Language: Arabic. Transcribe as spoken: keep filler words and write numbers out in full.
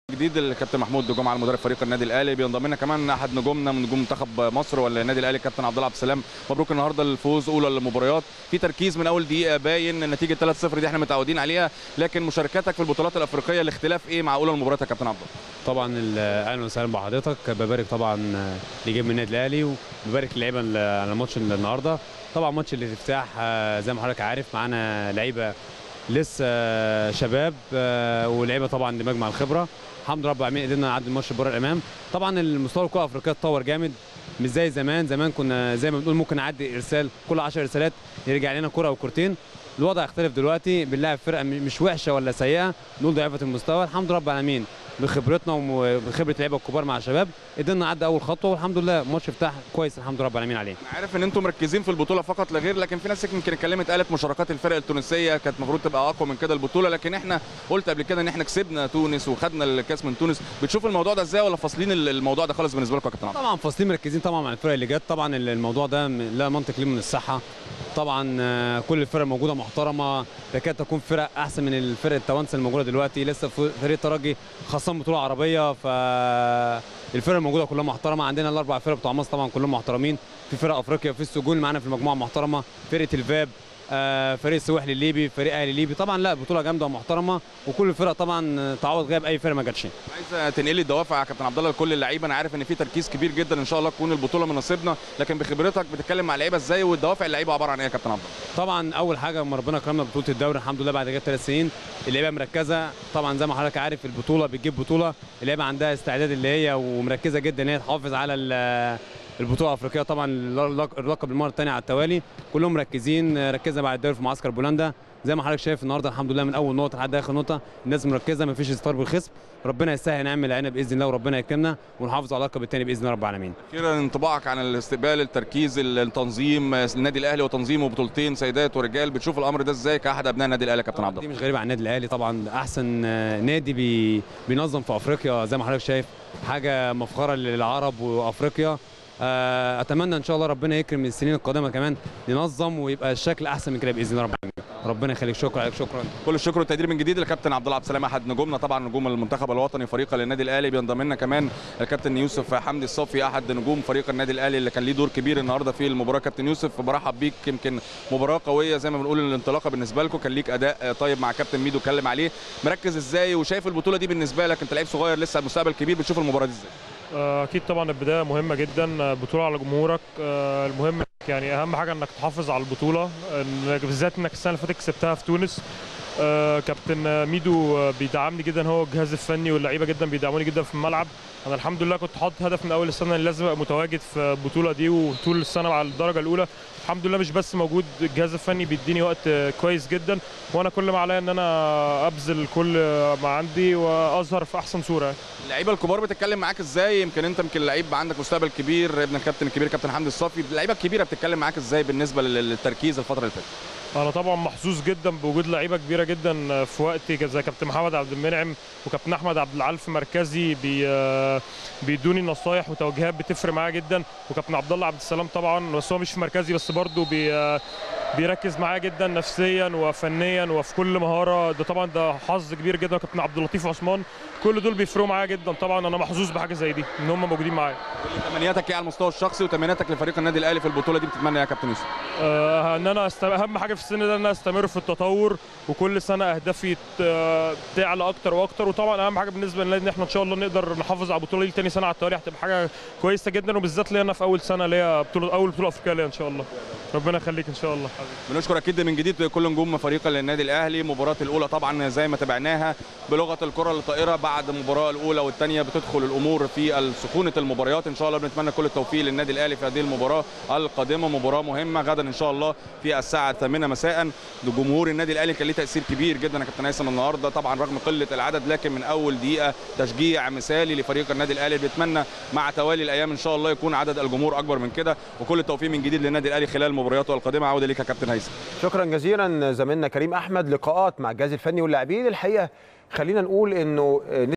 جديد الكابتن محمود جمعه المدرب فريق النادي الاهلي، بينضم لنا كمان احد نجومنا من نجوم منتخب مصر والنادي الاهلي كابتن عبد الله عبد السلام. مبروك النهارده الفوز اولى المباريات، في تركيز من اول دقيقه باين، النتيجه ثلاثة صفر دي احنا متعودين عليها، لكن مشاركتك في البطولات الافريقيه الاختلاف ايه مع اولى المباريات يا كابتن عبد الله؟ طبعا اهلا وسهلا بحضرتك، ببارك طبعا اللي جه من النادي الاهلي وببارك اللعيبه على ماتش النهارده. طبعا ماتش الافتتاح زي ما حضرتك عارف معانا لعيبه لسه شباب ولعيبه طبعا دماغ مع الخبره. الحمد لله رب العالمين قدرنا نعدي الماتش بره الامام. طبعا المستوى الكره الافريقيه اتطور جامد، مش زي زمان. زمان كنا زي ما بنقول ممكن نعدي ارسال كل عشر ارسالات يرجع لنا كره او كورتين. الوضع اختلف دلوقتي، بنلاعب فرقه مش وحشه ولا سيئه، نقول ضعيفه المستوى. الحمد لله رب العالمين بخبرتنا وبخبره اللعيبه الكبار مع الشباب قدرنا نعدي اول خطوه، والحمد لله ماتش افتتاح كويس الحمد لله رب العالمين عليه. انا عارف ان انتم مركزين في البطوله فقط لا غير، لكن في ناس يمكن اتكلمت قالت مشاركات الفرق التونسيه كانت المفروض تبقى اقوى من كده البطوله، لكن احنا قلت قبل كده ان احنا كسبنا تونس وخدنا الكاس من تونس. بتشوف الموضوع ده ازاي ولا فاصلين الموضوع ده خالص بالنسبه لكم يا كابتن عبد الله؟ طبعا فاصلين مركزين طبعا مع الفرق اللي جت. طبعا الموضوع ده لا منطق ليه من الصحه. طبعا كل الفرق الموجوده محترمه، تكاد تكون فرق احسن من الفرق التوانسه الموجوده دلوقتي. لسه فريق الترجي خاصه بطوله عربيه، فالفرق الموجوده كلها محترمه. عندنا الاربع فرق بتوع مصر طبعا كلهم محترمين. في فرق افريقيا، في السجون معانا في المجموعه محترمه، فرقه الفاب، فريق السواحلي الليبي، فريق اهلي الليبي. طبعا لا بطوله جامده ومحترمه، وكل الفرق طبعا تعوض غياب اي فرقه ما جاتش. عايز تنقلي الدوافع يا كابتن عبد الله لكل اللعيبه. انا عارف ان في تركيز كبير جدا ان شاء الله تكون البطوله من نصيبنا، لكن بخبرتك بتتكلم مع اللعيبه ازاي والدوافع اللعيبه عباره عن ايه يا كابتن عبد الله؟ طبعا اول حاجه لما ربنا كرمنا ببطوله الدوري الحمد لله بعد كده ثلاث سنين، اللعيبه مركزه. طبعا زي ما حضرتك عارف البطوله بتجيب بطوله، اللعيبه عندها استعداد اللي هي ومركزه جدا ان هي تحافظ على البطوله الافريقيه. طبعا اللقب المره الثانيه على التوالي، كلهم مركزين. ركزنا بعد الدوري في معسكر بولندا زي ما حضرتك شايف النهارده الحمد لله من اول نقطه لحد اخر نقطه الناس مركزه، ما فيش استهتار بالخصم. ربنا يسهل نعمل عينه باذن الله وربنا يكرمنا ونحافظ على اللقب الثاني باذن الله رب العالمين. اخيرا انطباعك عن الاستقبال، التركيز، التنظيم، النادي الاهلي وتنظيمه بطولتين سيدات ورجال، بتشوف الامر ده ازاي كاحد ابناء النادي الاهلي يا كابتن عبد الله؟ دي مش غريبه عن النادي الاهلي طبعا، احسن نادي بي بينظم في افريقيا زي ما حضرتك شايف، حاجه مفخره للعرب وافريقيا. اتمنى ان شاء الله ربنا يكرم السنين القادمه كمان ننظم ويبقى الشكل احسن من كده باذن الله رب العالمين. ربنا يخليك، شكرا عليك. شكرا كل الشكر والتقدير من جديد للكابتن عبد الله عبد السلام احد نجومنا طبعا نجوم المنتخب الوطني فريق للنادي الاهلي. بينضم لنا كمان الكابتن يوسف حمدي الصافي احد نجوم فريق النادي الاهلي اللي كان ليه دور كبير النهارده في المباراه. كابتن يوسف برحب بيك، يمكن مباراه قويه زي ما بنقول الانطلاقه بالنسبه لكم، كان ليك اداء طيب مع كابتن ميدو اتكلم عليه. مركز ازاي وشايف البطوله دي بالنسبه لك؟ انت لعيب صغير لسه المستقبل كبير، بتشوف المباراه دي ازاي؟ اكيد طبعا البدايه مهمه جدا، بطوله على جمهورك. المهم يعني اهم حاجه انك تحافظ على البطوله، بالذات انك السنه اللي فاتت كسبتها في تونس. كابتن ميدو بيدعمني جدا، هو الجهاز الفني واللعيبه جدا بيدعموني جدا في الملعب. انا الحمد لله كنت حاطط هدف من اول السنه ان لازم ابقى متواجد في البطوله دي وطول السنه على الدرجه الاولى. الحمد لله مش بس موجود، الجهاز الفني بيديني وقت كويس جدا، وانا كل ما عليا ان انا ابذل كل ما عندي واظهر في احسن صوره. اللعيبه الكبار بتتكلم معاك ازاي؟ يمكن انت يمكن لعيب عندك مستقبل كبير، ابن الكابتن الكبير كابتن حمدي الصافي، اللعيبه الكبيره بتتكلم معاك ازاي بالنسبه للتركيز الفتره اللي فاتت؟ انا طبعا محظوظ جدا بوجود لعيبه كبيره جدا في وقتي زي كابتن محمد عبد المنعم وكابتن احمد عبد العال في مركزي، بي بيدوني نصايح وتوجيهات بتفرق معايا جدا، وكابتن عبد الله عبد السلام طبعا بس هو مش في مركزي بس برضه بي بيركز معايا جدا نفسيا وفنيا وفي كل مهاره. ده طبعا ده حظ كبير جدا. وكابتن عبد اللطيف عثمان، كل دول بيفرقوا معايا جدا. طبعا انا محظوظ بحاجه زي دي ان هم موجودين معايا. تمنياتك ايه على المستوى الشخصي وتمنياتك لفريق النادي الاهلي في البطوله دي بتتمنى يا كابتن يوسف؟ آه ان انا است... اهم حاجه في السن ده ان انا استمر في التطور، وكل سنه اهدافي تعلى اكتر واكتر. وطبعا اهم حاجه بالنسبه لنا ان احنا ان شاء الله نقدر نحافظ على البطوله دي ثاني سنه على التوالي، هتبقى حاجه كويسه جدا، وبالذات لي انا في اول سنه ليا بطوله اول بطوله افريقيه ليا ان شاء الله. ربنا يخليك ان شاء الله حبيبي. بنشكر اكيد من جديد كل نجوم فريق النادي الاهلي. المباراه الاولى طبعا زي ما تابعناها بلغه الكره الطائره، بعد المباراه الاولى والثانيه بتدخل الامور في سخونه المباريات. ان شاء الله بنتمنى كل التوفيق للنادي الاهلي في هذه المباراه القادمه، مباراه مهمه غدا ان شاء الله في الساعه الثامنة مساء. جمهور النادي الاهلي كان ليه تاثير كبير جدا يا كابتن هيثم النهارده طبعا رغم قله العدد، لكن من اول دقيقه تشجيع مثالي لفريق النادي الاهلي. بنتمنى مع توالي الايام ان شاء الله يكون عدد الجمهور اكبر من كده، وكل التوفيق من جديد للنادي الاهلي خلال مبارياته القادمه. عوده ليك يا كابتن هيثم. شكرا جزيلا زميلنا كريم احمد. لقاءات مع الجهاز الفني واللاعبين الحقيقه خلينا نقول انه